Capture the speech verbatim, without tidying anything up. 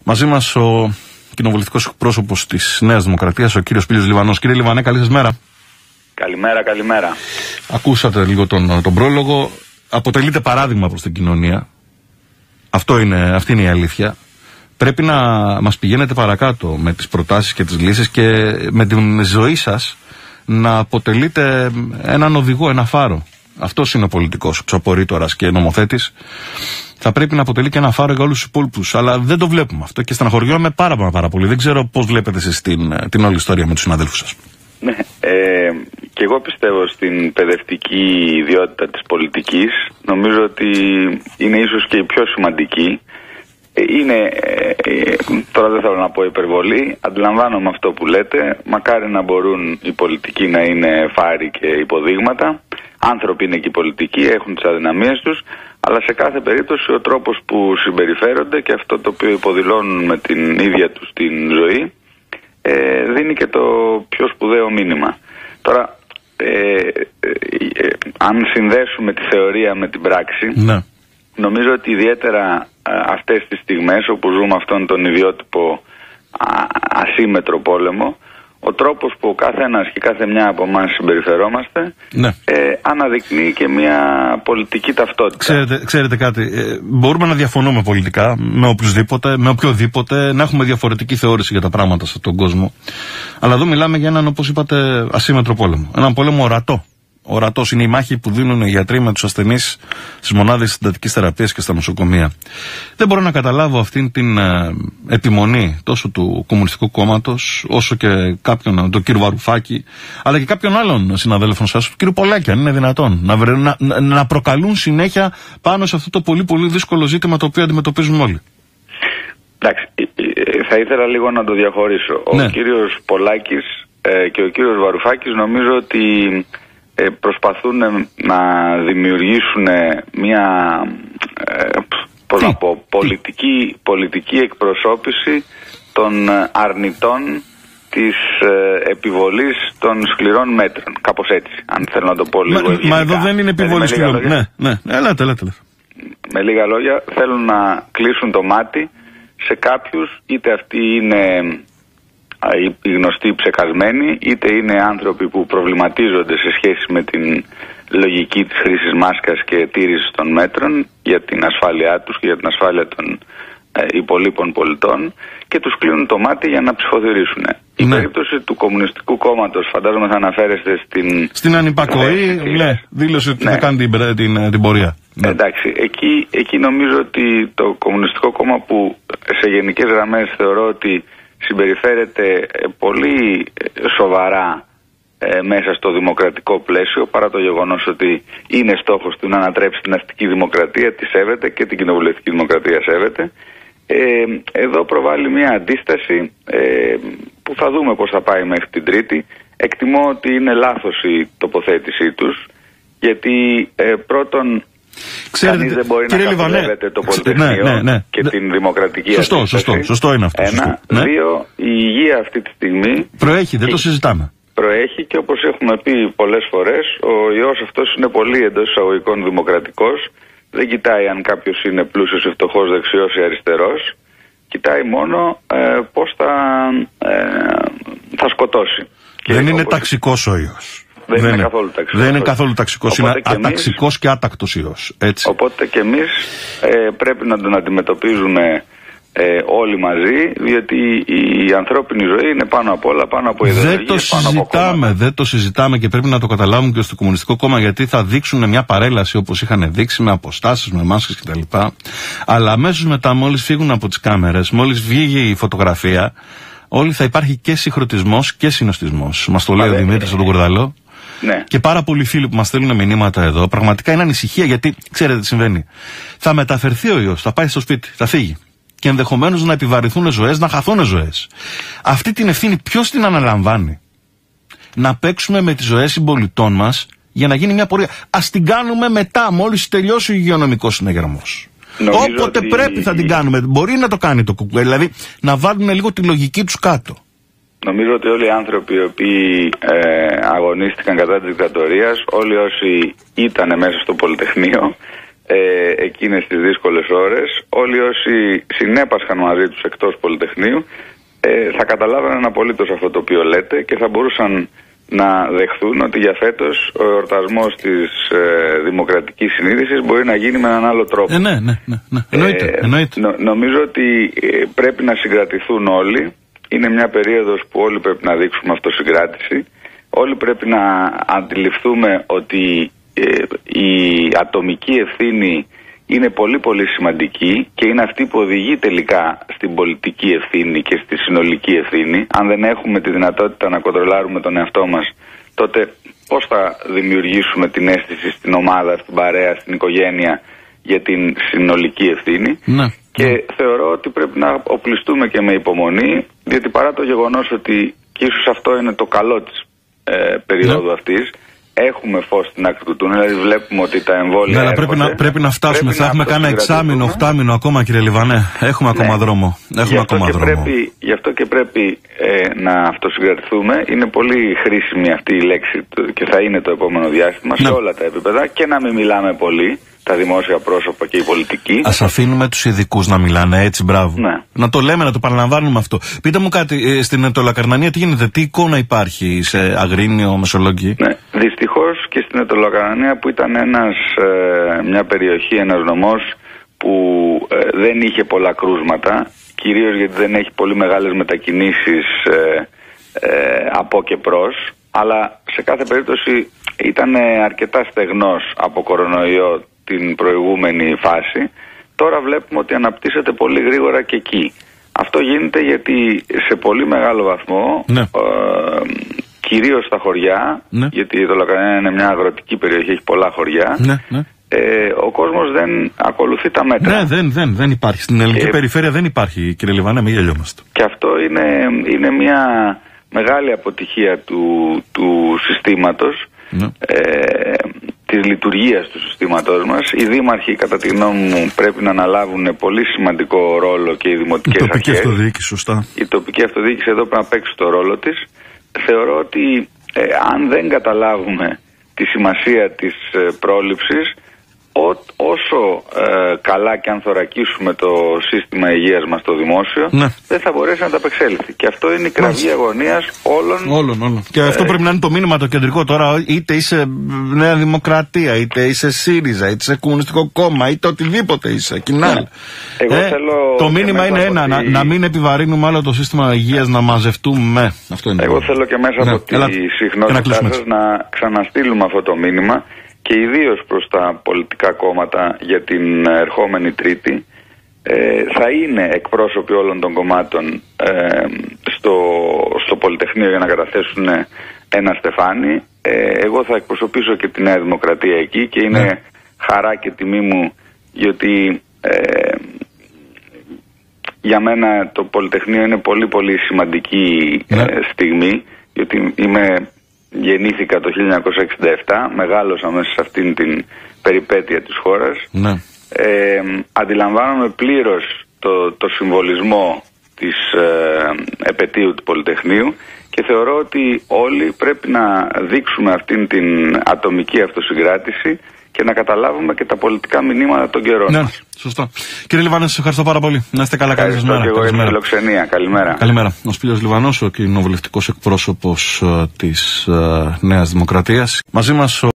Μαζί μας ο κοινοβουλευτικός εκπρόσωπος της Νέας Δημοκρατίας, ο κύριος Πήλιος Λιβανός. Κύριε Λιβανέ, καλή σας μέρα. Καλημέρα, καλημέρα. Ακούσατε λίγο τον, τον πρόλογο. Αποτελείται παράδειγμα προς την κοινωνία. Αυτό είναι, αυτή είναι η αλήθεια. Πρέπει να μας πηγαίνετε παρακάτω με τις προτάσεις και τις λύσεις και με την ζωή σας να αποτελείτε έναν οδηγό, ένα φάρο. Αυτός είναι ο πολιτικός, ο ξαπορρίτορας και νομοθέτης. Θα πρέπει να αποτελεί και ένα φάρο για όλους τους υπόλοιπους. Αλλά δεν το βλέπουμε αυτό και στεναχωριόμαι πάρα, πάρα, πάρα πολύ. Δεν ξέρω πώς βλέπετε εσείς την, την όλη ιστορία με τους συναδέλφους σας. Ναι, ε, και εγώ πιστεύω στην παιδευτική ιδιότητα της πολιτικής. Νομίζω ότι είναι ίσως και η πιο σημαντική. Είναι, ε, ε, τώρα δεν θέλω να πω υπερβολή, αντιλαμβάνομαι αυτό που λέτε. Μακάρι να μπορούν οι πολιτικοί να είναι φάροι και υποδείγματα. Άνθρωποι είναι και οι πολιτικοί, έχουν τις αδυναμίες τους, αλλά σε κάθε περίπτωση ο τρόπος που συμπεριφέρονται και αυτό το οποίο υποδηλώνουν με την ίδια τους την ζωή ε, δίνει και το πιο σπουδαίο μήνυμα. Τώρα, ε, ε, ε, αν συνδέσουμε τη θεωρία με την πράξη, ναι. νομίζω ότι ιδιαίτερα αυτές τις στιγμές όπου ζούμε αυτόν τον ιδιότυπο α, ασύμετρο πόλεμο, ο τρόπος που κάθε ένας και κάθε μια από εμάς συμπεριφερόμαστε ναι. ε, αναδεικνύει και μια πολιτική ταυτότητα. Ξέρετε, ξέρετε κάτι, ε, μπορούμε να διαφωνούμε πολιτικά με οποιουσδήποτε, με οποιοδήποτε, να έχουμε διαφορετική θεώρηση για τα πράγματα σε αυτόν τον κόσμο. Αλλά εδώ μιλάμε για έναν, όπως είπατε, ασύμετρο πόλεμο. Έναν πόλεμο ορατό. Ορατός είναι η μάχη που δίνουν οι γιατροί με τους ασθενείς στις μονάδες συντατικής θεραπείας και στα νοσοκομεία. Δεν μπορώ να καταλάβω αυτήν την ε, επιμονή τόσο του Κομμουνιστικού Κόμματος, όσο και κάποιον, τον κύριο Βαρουφάκη, αλλά και κάποιον άλλον συναδέλφων σας, του κύριου Πολάκη, αν είναι δυνατόν, να, να, να, να προκαλούν συνέχεια πάνω σε αυτό το πολύ πολύ δύσκολο ζήτημα το οποίο αντιμετωπίζουμε όλοι. Εντάξει, θα ήθελα λίγο να το διαχωρίσω. Ο ναι. κύριος Πολάκης ε, και ο κύριος Βαρουφάκης νομίζω ότι προσπαθούν να δημιουργήσουν μια ε, πώς να πω, πολιτική, πολιτική εκπροσώπηση των αρνητών της ε, επιβολής των σκληρών μέτρων. Κάπως έτσι, αν θέλω να το πω λίγο ευγενικά. Μα εδώ δεν είναι επιβολή σκληρών. Ναι, ναι. Ελάτε, ελάτε. Με λίγα λόγια, θέλουν να κλείσουν το μάτι σε κάποιους, είτε αυτοί είναι οι γνωστοί ψεκασμένοι, είτε είναι άνθρωποι που προβληματίζονται σε σχέση με την λογική της χρήσης μάσκας και τήρησης των μέτρων για την ασφάλειά τους και για την ασφάλεια των ε, υπολείπων πολιτών και τους κλείνουν το μάτι για να ψηφοθυρίσουν. Ναι. Η περίπτωση του Κομμουνιστικού Κόμματος φαντάζομαι θα αναφέρεστε στην... Στην ανυπακοή, ναι, δήλωσε ότι ναι. θα κάνει την, την, την πορεία. Ναι. Εντάξει, εκεί, εκεί νομίζω ότι το Κομμουνιστικό Κόμμα που σε γενικές γραμμές θεωρώ ότι συμπεριφέρεται πολύ σοβαρά ε, μέσα στο δημοκρατικό πλαίσιο, παρά το γεγονός ότι είναι στόχος του να ανατρέψει την αστική δημοκρατία, τη σέβεται και την κοινοβουλευτική δημοκρατία σέβεται. Ε, εδώ προβάλλει μια αντίσταση ε, που θα δούμε πώς θα πάει μέχρι την Τρίτη. Εκτιμώ ότι είναι λάθος η τοποθέτησή τους, γιατί ε, πρώτον Ξέρετε, κανείς δεν μπορεί να καθοδεύεται το Πολυτεχνείο ναι, ναι, ναι, και ναι, την δημοκρατική σωστό, αντίσταση. Σωστό, σωστό είναι αυτό. Ένα, σωστό, ναι. Δύο, η υγεία αυτή τη στιγμή προέχει, δεν το συζητάμε. Προέχει και όπως έχουμε πει πολλές φορές, ο ιός αυτός είναι πολύ εντός εισαγωγικών δημοκρατικός. Δεν κοιτάει αν κάποιος είναι πλούσιος ή φτωχός, δεξιός ή αριστερός. Κοιτάει μόνο ε, πώς θα, ε, θα σκοτώσει. Δεν και είναι όπως... ταξικός ο ιός. Δεν, δεν είναι καθόλου ταξικός. Δεν είναι καθόλου ταξικός, είναι αταξικός εμείς, και άτακτος ιός. Έτσι. Οπότε και εμείς ε, πρέπει να τον αντιμετωπίζουμε ε, όλοι μαζί, διότι η ανθρώπινη ζωή είναι πάνω απ' όλα, πάνω από ιδεολογίες, δεν το συζητάμε, δεν το συζητάμε και πρέπει να το καταλάβουν και στο Κομμουνιστικό Κόμμα, γιατί θα δείξουν μια παρέλαση όπως είχαν δείξει, με αποστάσεις, με μάσκες κτλ. Αλλά αμέσως μετά, μόλις φύγουν από τις κάμερες, μόλις βγει η φωτογραφία, όλοι θα υπάρχει και συγχρονισμός και συνοστισμός. Μας το λέει ο Δημήτρης από τον Κορδαλό. Ναι. Και πάρα πολλοί φίλοι που μας στέλνουν μηνύματα εδώ, πραγματικά είναι ανησυχία, γιατί ξέρετε τι συμβαίνει. Θα μεταφερθεί ο ιός, θα πάει στο σπίτι, θα φύγει. Και ενδεχομένως να επιβαρυνθούν ζωές, να χαθούν ζωές. Αυτή την ευθύνη ποιος την αναλαμβάνει? Να παίξουμε με τις ζωές συμπολιτών μας για να γίνει μια πορεία. Ας την κάνουμε μετά, μόλις τελειώσει ο υγειονομικός συνεγερμός. Όποτε ότι... πρέπει θα την κάνουμε. Μπορεί να το κάνει το κουκουέ, δηλαδή να βάλουν λίγο τη λογική τους κάτω. Νομίζω ότι όλοι οι άνθρωποι οι οποίοι ε, αγωνίστηκαν κατά της δικτατορίας, όλοι όσοι ήταν μέσα στο Πολυτεχνείο, ε, εκείνες τις δύσκολες ώρες, όλοι όσοι συνέπασχαν μαζί τους εκτός Πολυτεχνείου ε, θα καταλάβαιναν απολύτως αυτό το οποίο λέτε και θα μπορούσαν να δεχθούν ότι για φέτος ο εορτασμός της ε, δημοκρατικής συνείδησης μπορεί να γίνει με έναν άλλο τρόπο. Ε, ναι, ναι, ναι, ναι. Εννοείται, ε, εννοείται. Νο, νομίζω ότι ε, πρέπει να συγκρατηθούν όλοι. Είναι μια περίοδος που όλοι πρέπει να δείξουμε αυτοσυγκράτηση. Όλοι πρέπει να αντιληφθούμε ότι ε, η ατομική ευθύνη είναι πολύ πολύ σημαντική και είναι αυτή που οδηγεί τελικά στην πολιτική ευθύνη και στη συνολική ευθύνη. Αν δεν έχουμε τη δυνατότητα να κοντρολάρουμε τον εαυτό μας, τότε πώς θα δημιουργήσουμε την αίσθηση στην ομάδα, στην παρέα, στην οικογένεια για την συνολική ευθύνη. Ναι. Και ναι. θεωρώ ότι πρέπει να οπλιστούμε και με υπομονή, διότι παρά το γεγονός ότι και ίσως αυτό είναι το καλό της ε, περίοδου ναι. αυτής, έχουμε φως στην άκρη του τούνελ, δηλαδή βλέπουμε ότι τα εμβόλια. Ναι, πρέπει, να, πρέπει να φτάσουμε. Πρέπει θα να έχουμε κάνα εξάμηνο, οχτάμηνο ακόμα, κύριε Λιβανέ. Έχουμε ακόμα ναι. δρόμο. Έχουμε γι ακόμα δρόμο. Πρέπει, γι' αυτό και πρέπει ε, να αυτοσυγκρατηθούμε. Είναι πολύ χρήσιμη αυτή η λέξη και θα είναι το επόμενο διάστημα ναι. σε όλα τα επίπεδα και να μην μιλάμε πολύ. Τα δημόσια πρόσωπα και οι πολιτικοί. Ας αφήνουμε τους ειδικούς να μιλάνε έτσι, μπράβο. Ναι. Να το λέμε, να το παραλαμβάνουμε αυτό. Πείτε μου κάτι, στην Αιτωλακαρνανία τι γίνεται, τι εικόνα υπάρχει σε Αγρίνιο, Μεσολόγγι? Ναι, δυστυχώς και στην Αιτωλακαρνανία που ήταν ένας, ε, μια περιοχή, ένας νομός που ε, δεν είχε πολλά κρούσματα, κυρίως γιατί δεν έχει πολύ μεγάλες μετακινήσεις ε, ε, από και προς, αλλά σε κάθε περίπτωση ήταν αρκετά στεγνός από κορονοϊό την προηγούμενη φάση. Τώρα βλέπουμε ότι αναπτύσσεται πολύ γρήγορα και εκεί. Αυτό γίνεται γιατί σε πολύ μεγάλο βαθμό, ναι. ε, κυρίως στα χωριά, ναι. γιατί το Λακανέα είναι μια αγροτική περιοχή, έχει πολλά χωριά, ναι, ναι. Ε, ο κόσμος δεν ακολουθεί τα μέτρα. Ναι, δεν, δεν, δεν υπάρχει. Στην ελληνική και... περιφέρεια δεν υπάρχει, κύριε Λιβανέ, μην γελιόμαστε. Και αυτό είναι, είναι μια μεγάλη αποτυχία του, του συστήματος. Ναι. Ε, της λειτουργίας του συστήματός μας. Οι δήμαρχοι, κατά τη γνώμη μου, πρέπει να αναλάβουν πολύ σημαντικό ρόλο και οι δημοτικές αρχές. Η τοπική αυτοδιοίκηση, σωστά. Η τοπική αυτοδιοίκηση εδώ πρέπει να παίξει το ρόλο της. Θεωρώ ότι ε, αν δεν καταλάβουμε τη σημασία της ε, πρόληψης, Ό, όσο ε, καλά και αν θωρακίσουμε το σύστημα υγείας μας το δημόσιο, ναι. δεν θα μπορέσει να τα απεξέλθει. Και αυτό είναι η κραυγή αγωνίας όλων. Όλων, όλων. Και ε, αυτό πρέπει να είναι το μήνυμα το κεντρικό τώρα, είτε είσαι Νέα Δημοκρατία, είτε είσαι ΣΥΡΙΖΑ, είτε είσαι Κομμουνιστικό Κόμμα, είτε οτιδήποτε είσαι. Κοινάλ. Ναι. Ε, θέλω το μήνυμα είναι ένα, ότι... να, να μην επιβαρύνουμε άλλο το σύστημα υγείας, να μαζευτούμε. Αυτό είναι. Εγώ θέλω και μέσα ναι. από τη Έλα... συχνότητά σας να ξαναστείλουμε αυτό το μήνυμα. Και ιδίως προς τα πολιτικά κόμματα για την ερχόμενη Τρίτη, ε, θα είναι εκπρόσωποι όλων των κομμάτων ε, στο, στο Πολυτεχνείο για να καταθέσουν ένα στεφάνι. Ε, εγώ θα εκπροσωπήσω και τη Νέα Δημοκρατία εκεί και είναι ναι. χαρά και τιμή μου, γιατί ε, για μένα το Πολυτεχνείο είναι πολύ πολύ σημαντική ναι. ε, στιγμή, γιατί είμαι... Γεννήθηκα το χίλια εννιακόσια εξήντα επτά, μεγάλωσα μέσα σε αυτήν την περιπέτεια της χώρας. Ναι. Ε, αντιλαμβάνομαι πλήρως το, το συμβολισμό της ε, επετείου του Πολυτεχνείου και θεωρώ ότι όλοι πρέπει να δείξουμε αυτήν την ατομική αυτοσυγκράτηση και να καταλάβουμε και τα πολιτικά μηνύματα των καιρών. Ναι, σωστά. Κύριε Λιβανέ, σας ευχαριστώ πάρα πολύ. Να είστε καλά, καλή σας μέρα. Και εγώ είμαι φιλοξενία. Καλημέρα. Καλημέρα. Ο Σπύρος Λιβανός, ο κοινοβουλευτικός εκπρόσωπος uh, της uh, Νέας Δημοκρατίας. Μαζί μας ο